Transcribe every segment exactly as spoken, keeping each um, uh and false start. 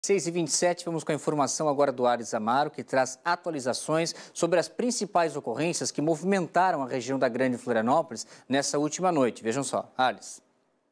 seis e vinte e sete, vamos com a informação agora do Ares Amaro, que traz atualizações sobre as principais ocorrências que movimentaram a região da Grande Florianópolis nessa última noite. Vejam só, Ares.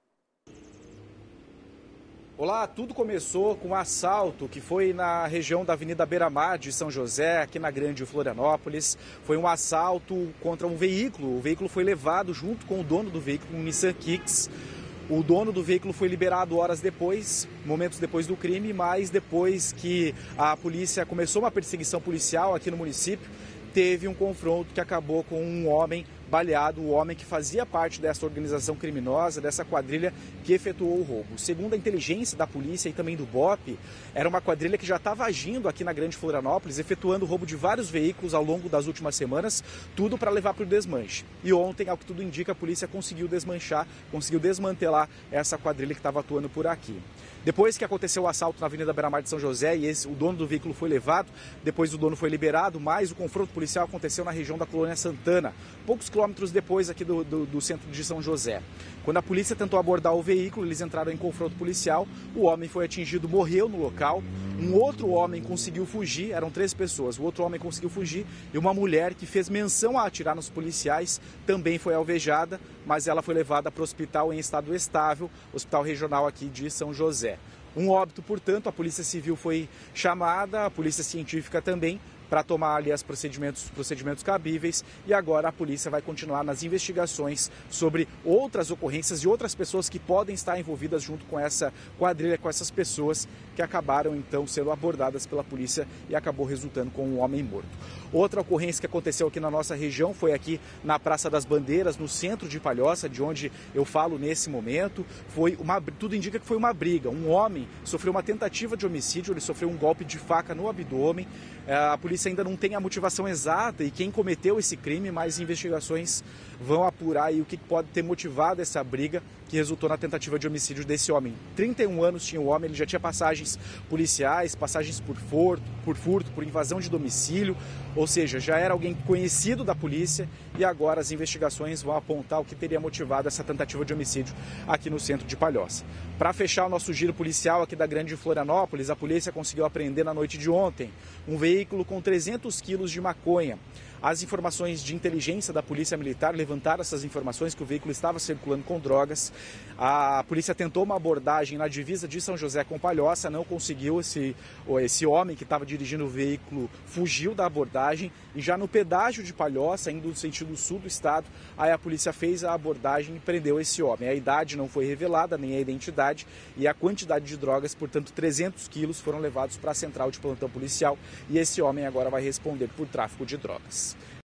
Olá, tudo começou com um assalto que foi na região da Avenida Beira-Mar de São José, aqui na Grande Florianópolis. Foi um assalto contra um veículo. O veículo foi levado junto com o dono do veículo, um Nissan Kicks. O dono do veículo foi liberado horas depois, momentos depois do crime, mas depois que a polícia começou uma perseguição policial aqui no município, teve um confronto que acabou com um homem baleado, o homem que fazia parte dessa organização criminosa, dessa quadrilha que efetuou o roubo. Segundo a inteligência da polícia e também do B O P, era uma quadrilha que já estava agindo aqui na Grande Florianópolis, efetuando o roubo de vários veículos ao longo das últimas semanas, tudo para levar para o desmanche. E ontem, ao que tudo indica, a polícia conseguiu desmanchar, conseguiu desmantelar essa quadrilha que estava atuando por aqui. Depois que aconteceu o assalto na Avenida Beira-Mar de São José e esse, o dono do veículo foi levado, depois o dono foi liberado, mas o confronto policial aconteceu na região da Colônia Santana, poucos quilômetros depois aqui do, do, do centro de São José. Quando a polícia tentou abordar o veículo, eles entraram em confronto policial, o homem foi atingido, morreu no local, um outro homem conseguiu fugir, eram três pessoas, o outro homem conseguiu fugir e uma mulher que fez menção a atirar nos policiais também foi alvejada, mas ela foi levada para o hospital em estado estável, hospital regional aqui de São José. Um óbito, portanto, a Polícia Civil foi chamada, a Polícia Científica também, para tomar ali os procedimentos, procedimentos cabíveis, e agora a polícia vai continuar nas investigações sobre outras ocorrências e outras pessoas que podem estar envolvidas junto com essa quadrilha, com essas pessoas que acabaram então sendo abordadas pela polícia e acabou resultando com um homem morto. Outra ocorrência que aconteceu aqui na nossa região foi aqui na Praça das Bandeiras, no centro de Palhoça, de onde eu falo nesse momento. Foi uma, tudo indica que foi uma briga. Um homem sofreu uma tentativa de homicídio, ele sofreu um golpe de faca no abdômen. A polícia ainda não tem a motivação exata e quem cometeu esse crime, mas investigações vão apurar aí o que pode ter motivado essa briga que resultou na tentativa de homicídio desse homem. trinta e um anos tinha o homem, ele já tinha passagens policiais, passagens por furto, por furto, por invasão de domicílio, ou seja, já era alguém conhecido da polícia e agora as investigações vão apontar o que teria motivado essa tentativa de homicídio aqui no centro de Palhoça. Para fechar o nosso giro policial aqui da Grande Florianópolis, a polícia conseguiu apreender na noite de ontem um veículo com trezentos quilos de maconha. As informações de inteligência da Polícia Militar levantaram essas informações que o veículo estava circulando com drogas. A polícia tentou uma abordagem na divisa de São José com Palhoça, não conseguiu. Esse, esse homem que estava dirigindo o veículo fugiu da abordagem e já no pedágio de Palhoça, indo no sentido sul do estado, aí a polícia fez a abordagem e prendeu esse homem. A idade não foi revelada, nem a identidade e a quantidade de drogas, portanto trezentos quilos, foram levados para a central de plantão policial e esse homem agora vai responder por tráfico de drogas.